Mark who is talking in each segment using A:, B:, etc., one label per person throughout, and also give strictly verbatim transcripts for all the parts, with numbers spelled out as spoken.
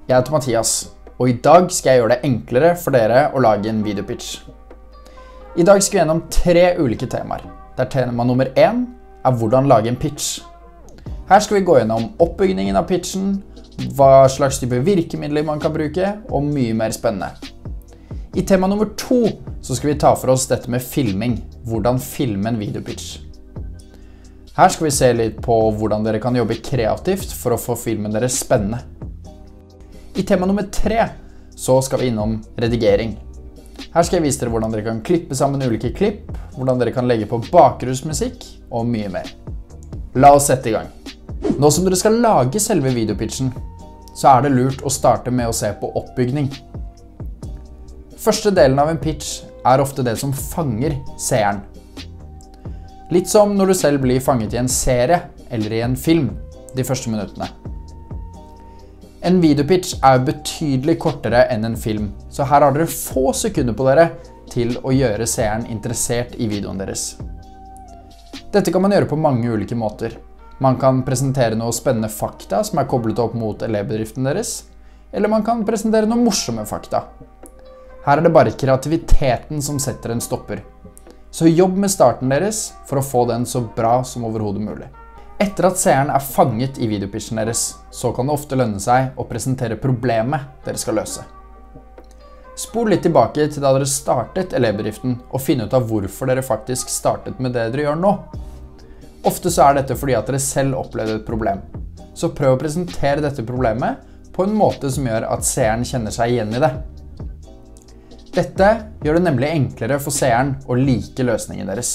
A: Jeg heter Mathias, og i dag skal jeg gjøre det enklere for dere å lage en videopitch. I dag skal vi gjennom tre ulike temaer, der tema nummer én er hvordan lage en pitch. Her skal vi gå gjennom oppbyggingen av pitchen, hva slags type virkemidler man kan bruke, og mye mer spennende. I tema nummer to så skal vi ta for oss dette med filming, hvordan filme en videopitch. Her skal vi se litt på hvordan dere kan jobbe kreativt for å få filmen deres spennende. I tema nummer tre så skal vi innom redigering. Her skal jeg vise dere hvordan dere kan klippe sammen ulike klipp, hvordan dere kan legge på bakgrunnsmusikk og mye mer. La oss sette i gang. Nå som dere skal lage selve videopitchen, så er det lurt å starte med å se på oppbygning. Første delen av en pitch er ofte det som fanger seeren. Litt som når du selv blir fanget i en serie eller i en film de første minuttene. En videopitch er betydelig kortere enn en film, så her har dere få sekunder på dere til å gjøre seeren interessert i videoen deres. Dette kan man gjøre på mange ulike måter. Man kan presentere noe spennende fakta som er koblet opp mot elevbedriften deres, eller man kan presentere noe morsomme fakta. Her er det bare kreativiteten som setter en stopper. Så jobb med starten deres for å få den så bra som overhodet mulig. Etter at seeren er fanget i videopitchen deres, så kan det ofte lønne seg å presentere problemet dere skal løse. Spol litt tilbake til da dere startet elevbedriften, og finne ut av hvorfor dere faktisk startet med det dere gjør nå. Ofte så er dette fordi at dere selv opplevde et problem. Så prøv å presentere dette problemet på en måte som gjør at seeren kjenner seg igjen i det. Dette gjør det nemlig enklere for seeren å like løsningen deres.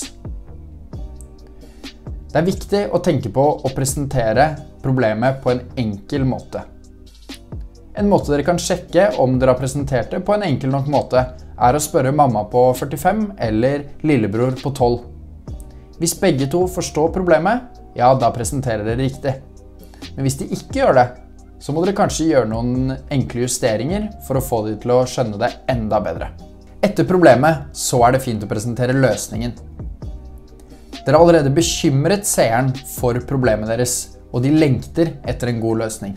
A: Det er viktig å tenke på å presentere problemet på en enkel måte. En måte dere kan sjekke om dere har presentert det på en enkel nok måte, er å spørre mamma på førtifem eller lillebror på tolv. Hvis begge to forstår problemet, ja, da presenterer dere riktig. Men hvis de ikke gjør det, så må dere kanskje gjøre noen enkle justeringer for å få de til å skjønne det enda bedre. Etter problemet, så er det fint å presentere løsningen. Dere har allerede bekymret seeren for problemet deres, og de lengter etter en god løsning.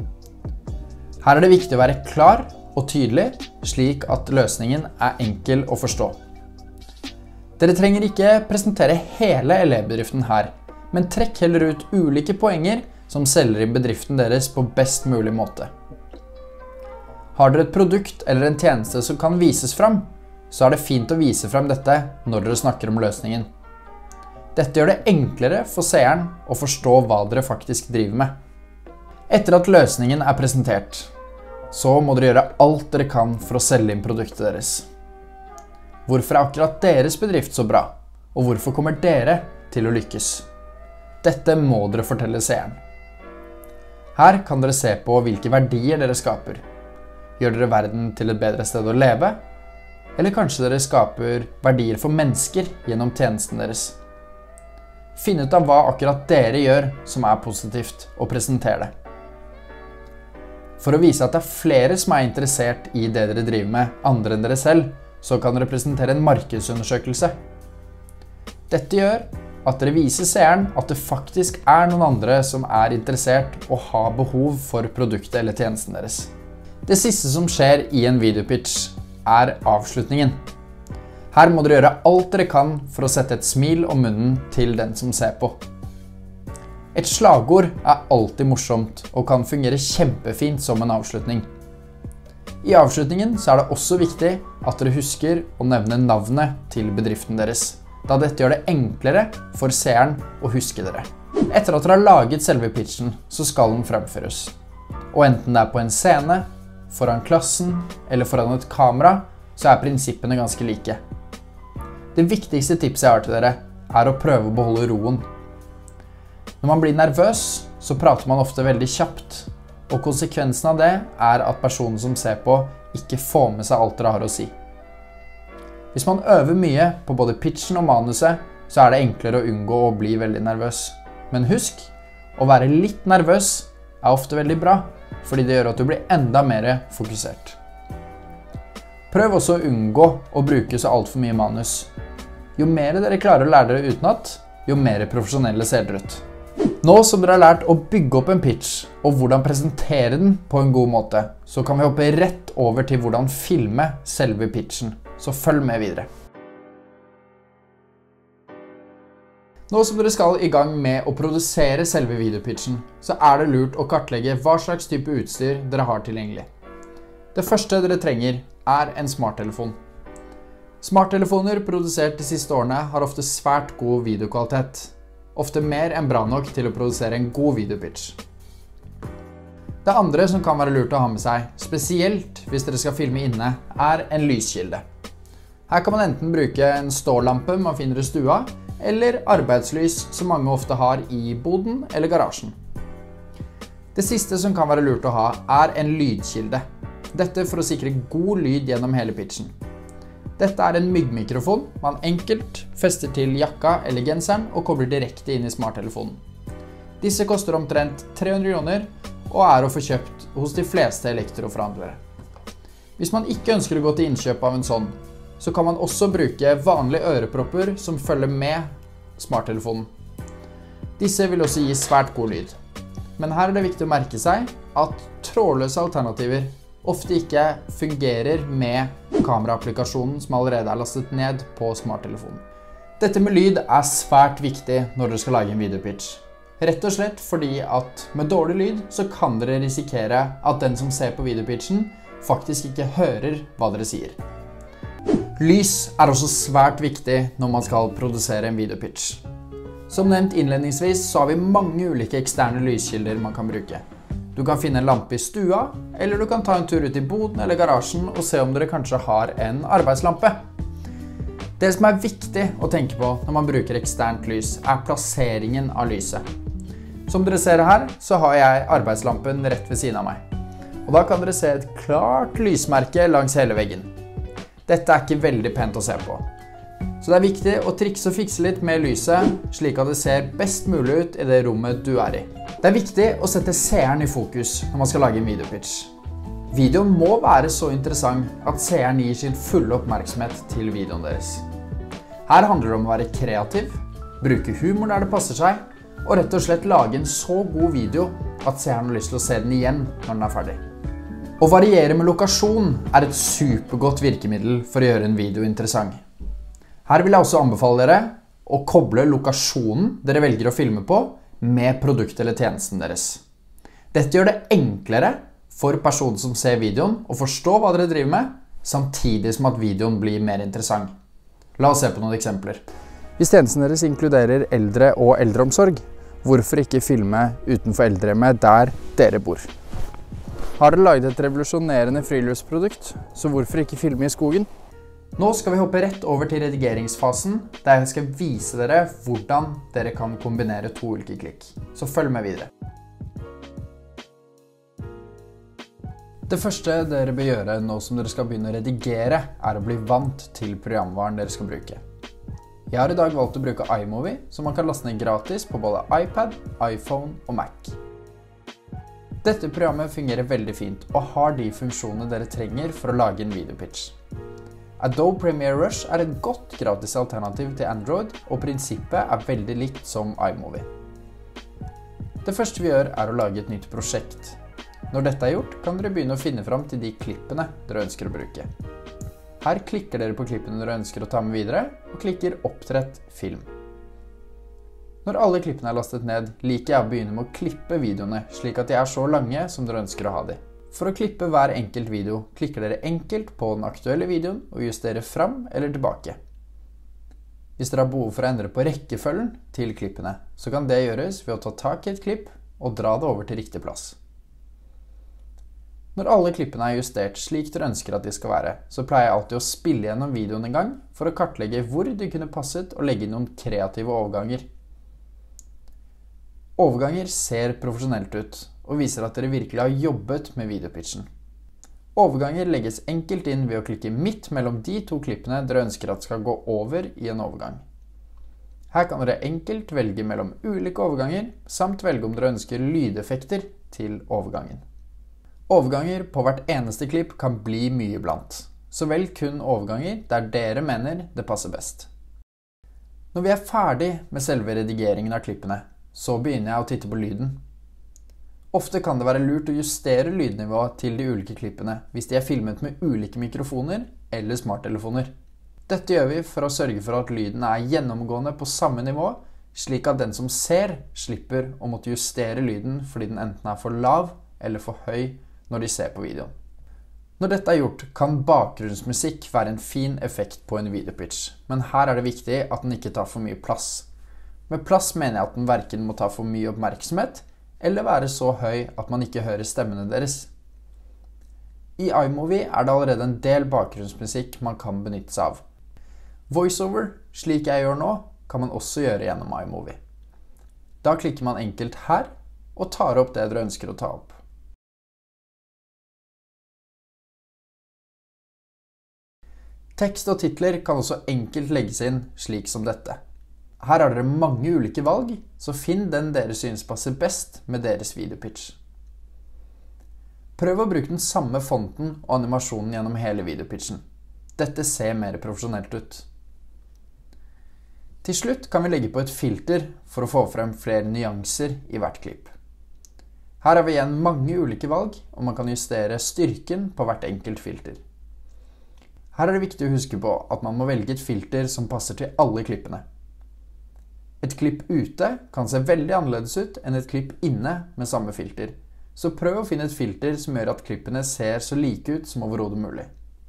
A: Her er det viktig å være klar og tydelig, slik at løsningen er enkel å forstå. Dere trenger ikke presentere hele elevbedriften her, men trekk heller ut ulike poenger som selger inn bedriften deres på best mulig måte. Har dere et produkt eller en tjeneste som kan vises fram, så er det fint å vise frem dette når dere snakker om løsningen. Dette gjør det enklere for seeren å forstå hva dere faktisk driver med. Etter at løsningen er presentert, så må dere gjøre alt dere kan for å selge inn produktet deres. Hvorfor er akkurat deres bedrift så bra? Og hvorfor kommer dere til å lykkes? Dette må dere fortelle seeren. Her kan dere se på hvilke verdier dere skaper. Gjør dere verden til et bedre sted å leve? Eller kanskje dere skaper verdier for mennesker gjennom tjenesten deres? Finn ut av hva akkurat dere gjør som er positivt, og presenter det. For å vise at det er flere som er interessert i det dere driver med, andre enn dere selv, så kan dere presentere en markedsundersøkelse. Dette gjør at dere viser seeren at det faktisk er noen andre som er interessert og har behov for produktet eller tjenesten deres. Det siste som skjer i en videopitch er avslutningen. Her må dere gjøre alt dere kan for å sette et smil om munnen til den som ser på. Et slagord er alltid morsomt og kan fungere kjempefint som en avslutning. I avslutningen så er det også viktig at dere husker å nevne navnet til bedriften deres, da dette gjør det enklere for seeren å huske dere. Etter at dere har laget selve pitchen, så skal den fremføres. Og enten det er på en scene, foran klassen eller foran et kamera, så er prinsippene ganske like. Det viktigste tipset jeg har til dere er å prøve å beholde roen. Når man blir nervøs, så prater man ofte veldig kjapt, og konsekvensen av det er at personen som ser på ikke får med seg alt dere har å si. Hvis man øver mye på både pitchen og manuset, så er det enklere å unngå å bli veldig nervøs. Men husk, å være litt nervøs er ofte veldig bra, fordi det gjør at du blir enda mer fokusert. Prøv også å unngå å bruke så alt for mye manus. Jo mer dere klarer å lære dere utenat, jo mer profesjonelle ser dere ut. Nå som dere har lært å bygge opp en pitch og hvordan presentere den på en god måte, så kan vi hoppe rett over til hvordan filme selve pitchen. Så følg med videre. Nå som dere skal i gang med å produsere selve videopitchen, så er det lurt å kartlegge hva slags type utstyr dere har tilgjengelig. Det første dere trenger er en smarttelefon. Smarttelefoner produsert de siste årene har ofte svært god videokvalitet. Ofte mer enn bra nok til å produsere en god videopitch. Det andre som kan være lurt å ha med seg, spesielt hvis dere skal filme inne, er en lyskilde. Her kan man enten bruke en stålampe man finner i stua, eller arbeidslys som mange ofte har i boden eller garasjen. Det siste som kan være lurt å ha er en lydkilde. Dette for å sikre god lyd gjennom hele pitchen. Dette er en myggmikrofon man enkelt fester til jakka eller genseren og kobler direkte inn i smarttelefonen. Disse koster omtrent tre hundre kroner og er å få kjøpt hos de fleste elektroforhandlere. Hvis man ikke ønsker å gå til innkjøp av en sånn, så kan man også bruke vanlige ørepropper som følger med smarttelefonen. Disse vil også gi svært god lyd. Men her er det viktig å merke seg at trådløse alternativer ofte ikke fungerer med kameraapplikasjonen som allerede er lastet ned på smarttelefonen. Dette med lyd er svært viktig når dere skal lage en videopitch. Rett og slett fordi at med dårlig lyd så kan dere risikere at den som ser på videopitchen faktisk ikke hører hva dere sier. Lys er også svært viktig når man skal produsere en videopitch. Som nevnt innledningsvis så har vi mange ulike eksterne lyskilder man kan bruke. Du kan finne en lampe i stua, eller du kan ta en tur ut i boden eller garasjen og se om dere kanskje har en arbeidslampe. Det som er viktig å tenke på når man bruker eksternt lys, er plasseringen av lyset. Som dere ser her, så har jeg arbeidslampen rett ved siden av meg. Og da kan dere se et klart lysmerke langs hele veggen. Dette er ikke veldig pent å se på. Så det er viktig å trikse og fikse litt med lyset, slik at det ser best mulig ut i det rommet du er i. Det er viktig å sette seeren i fokus når man skal lage en videopitch. Videoen må være så interessant at seeren gir sin fulle oppmerksomhet til videoen deres. Her handler det om å være kreativ, bruke humor der det passer seg, og rett og slett lage en så god video at seeren har lyst til å se den igjen når den er ferdig. Å variere med lokasjon er et supergodt virkemiddel for å gjøre en video interessant. Her vil jeg også anbefale dere å koble lokasjonen dere velger å filme på med produktet eller tjenesten deres. Dette gjør det enklere for personen som ser videoen å forstå hva dere driver med, samtidig som at videoen blir mer interessant. La oss se på noen eksempler. Hvis tjenesten deres inkluderer eldre og eldreomsorg, hvorfor ikke filme utenfor eldrehjemmet der dere bor? Har dere laget et revolusjonerende friluftsprodukt, så hvorfor ikke filme i skogen? Nå skal vi hoppe rett over til redigeringsfasen, der jeg skal vise dere hvordan dere kan kombinere to ulike klikk. Så følg med videre. Det første dere bør gjøre nå som dere skal begynne å redigere, er å bli vant til programvaren dere skal bruke. Jeg har i dag valgt å bruke iMovie, som man kan laste ned gratis på både iPad, iPhone og Mac. Dette programmet fungerer veldig fint og har de funksjonene dere trenger for å lage en videopitch. Adobe Premiere Rush er et godt gratis alternativ til Android, og prinsippet er veldig likt som iMovie. Det første vi gjør er å lage et nytt prosjekt. Når dette er gjort, kan dere begynne å finne fram til de klippene dere ønsker å bruke. Her klikker dere på klippene dere ønsker å ta med videre, og klikker Opptrett film. Når alle klippene er lastet ned, liker jeg å begynne med å klippe videoene, slik at de er så lange som dere ønsker å ha de. For å klippe hver enkelt video, klikker dere enkelt på den aktuelle videoen og justerer fram eller tilbake. Hvis dere har behov for å endre på rekkefølgen til klippene, så kan det gjøres ved å ta tak i et klipp og dra det over til riktig plass. Når alle klippene er justert slik dere ønsker at de skal være, så pleier jeg alltid å spille gjennom videoen en gang for å kartlegge hvor de kunne passet og legge inn noen kreative overganger. Overganger ser profesjonelt ut og viser at dere virkelig har jobbet med videopitchen. Overganger legges enkelt inn ved å klikke midt mellom de to klippene dere ønsker at skal gå over i en overgang. Her kan dere enkelt velge mellom ulike overganger, samt velge om dere ønsker lydeffekter til overgangen. Overganger på hvert eneste klipp kan bli mye blant, så velg kun overganger der dere mener det passer best. Når vi er ferdig med selve redigeringen av klippene, så begynner jeg å titte på lyden. Ofte kan det være lurt å justere lydnivået til de ulike klippene hvis de er filmet med ulike mikrofoner eller smarttelefoner. Dette gjør vi for å sørge for at lyden er gjennomgående på samme nivå, slik at den som ser slipper å måtte justere lyden fordi den enten er for lav eller for høy når de ser på videoen. Når dette er gjort, kan bakgrunnsmusikk være en fin effekt på en videopitch, men her er det viktig at den ikke tar for mye plass. Med plass mener jeg at den hverken må ta for mye oppmerksomhet, eller være så høy at man ikke hører stemmene deres. I iMovie er det allerede en del bakgrunnsmusikk man kan benytte seg av. VoiceOver, slik jeg gjør nå, kan man også gjøre gjennom iMovie. Da klikker man enkelt her, og tar opp det dere ønsker å ta opp. Tekst og titler kan også enkelt legges inn slik som dette. Her har dere mange ulike valg, så finn den dere synes passer best med deres videopitch. Prøv å bruke den samme fonten og animasjonen gjennom hele videopitchen. Dette ser mer profesjonelt ut. Til slutt kan vi legge på et filter for å få frem flere nyanser i hvert klipp. Her har vi igjen mange ulike valg, og man kan justere styrken på hvert enkelt filter. Her er det viktig å huske på at man må velge et filter som passer til alle klippene. Et klipp ute kan se veldig annerledes ut enn et klipp inne med samme filter, så prøv å finne et filter som gjør at klippene ser så like ut som overhodet mulig.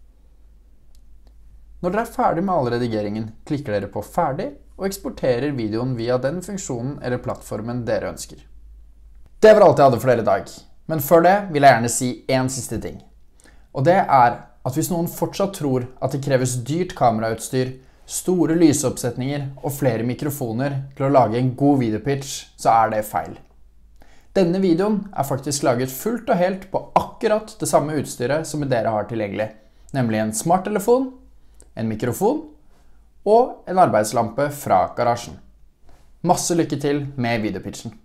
A: Når dere er ferdig med all redigeringen, klikker dere på ferdig og eksporterer videoen via den funksjonen eller plattformen dere ønsker. Det var alt jeg hadde for dere i dag, men før det vil jeg gjerne si en siste ting. Og det er at hvis noen fortsatt tror at det kreves dyrt kamerautstyr, store lysoppsetninger og flere mikrofoner til å lage en god videopitch, så er det feil. Denne videoen er faktisk laget fullt og helt på akkurat det samme utstyret som dere har tilgjengelig, nemlig en smarttelefon, en mikrofon og en arbeidslampe fra garasjen. Masse lykke til med videopitchen!